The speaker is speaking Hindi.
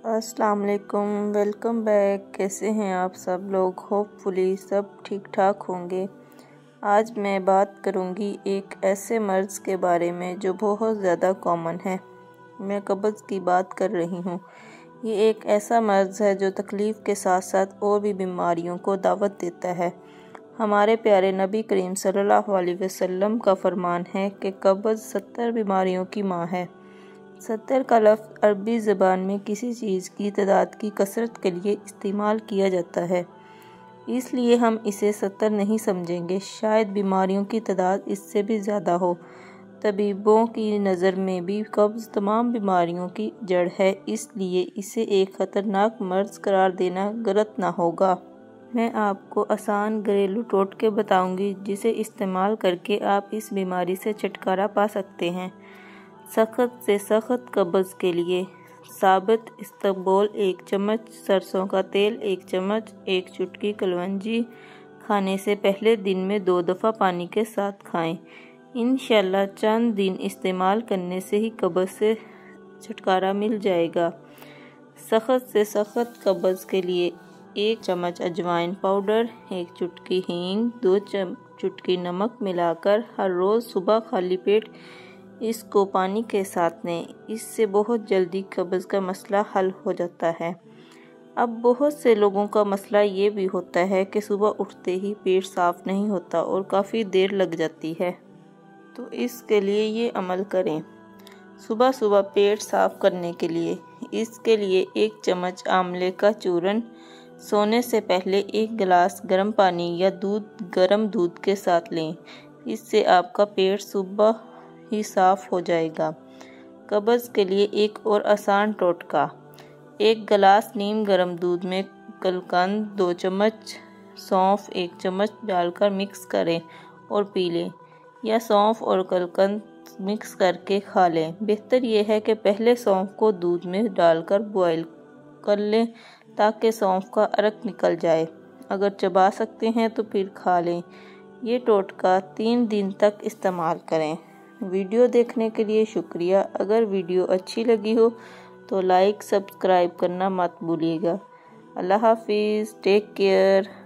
अस्सलाम वालेकुम, वेलकम बैक। कैसे हैं आप सब लोग? होपफुली सब ठीक ठाक होंगे। आज मैं बात करूंगी एक ऐसे मर्ज़ के बारे में जो बहुत ज़्यादा कॉमन है। मैं कब्ज़ की बात कर रही हूँ। ये एक ऐसा मर्ज़ है जो तकलीफ़ के साथ साथ और भी बीमारियों को दावत देता है। हमारे प्यारे नबी करीम सल्लल्लाहु अलैहि वसल्लम का फरमान है कि कब्ज़ 70 बीमारियों की माँ है। 70 का लफ्ज़ अरबी ज़बान में किसी चीज़ की तादाद की कसरत के लिए इस्तेमाल किया जाता है, इसलिए हम इसे 70 नहीं समझेंगे। शायद बीमारियों की तादाद इससे भी ज़्यादा हो। तबीबों की नज़र में भी कब्ज़ तमाम बीमारियों की जड़ है, इसलिए इसे एक ख़तरनाक मर्ज़ करार देना गलत ना होगा। मैं आपको आसान घरेलू टोटके बताऊंगी जिसे इस्तेमाल करके आप इस बीमारी से छुटकारा पा सकते हैं। सख्त से सख्त कब्ज़ के लिए साबित इस्तबगोल 1 चम्मच, सरसों का तेल 1 चम्मच, 1 चुटकी कलवंजी खाने से पहले दिन में 2 दफ़ा पानी के साथ खाएं। इंशाल्लाह चंद दिन इस्तेमाल करने से ही कब्ज़ से छुटकारा मिल जाएगा। सख्त से सख्त कब्ज़ के लिए 1 चम्मच अजवाइन पाउडर, 1 चुटकी हींग, 2 चुटकी नमक मिलाकर हर रोज़ सुबह खाली पेट इसको पानी के साथ लें। इससे बहुत जल्दी कब्ज़ का मसला हल हो जाता है। अब बहुत से लोगों का मसला ये भी होता है कि सुबह उठते ही पेट साफ़ नहीं होता और काफ़ी देर लग जाती है। तो इसके लिए ये अमल करें। सुबह सुबह पेट साफ़ करने के लिए इसके लिए 1 चम्मच आंवले का चूरन सोने से पहले 1 गिलास गर्म पानी या गर्म दूध के साथ लें। इससे आपका पेट सुबह ही साफ हो जाएगा। कब्ज़ के लिए एक और आसान टोटका, 1 गिलास नीम गर्म दूध में कलकंद 2 चम्मच, सौंफ 1 चम्मच डालकर मिक्स करें और पी लें, या सौंफ और कलकंद मिक्स करके खा लें। बेहतर यह है कि पहले सौंफ को दूध में डालकर बॉयल कर लें ताकि सौंफ का अर्क निकल जाए। अगर चबा सकते हैं तो फिर खा लें। ये टोटका 3 दिन तक इस्तेमाल करें। वीडियो देखने के लिए शुक्रिया। अगर वीडियो अच्छी लगी हो तो लाइक सब्सक्राइब करना मत भूलिएगा। अल्लाह हाफिज़, टेक केयर।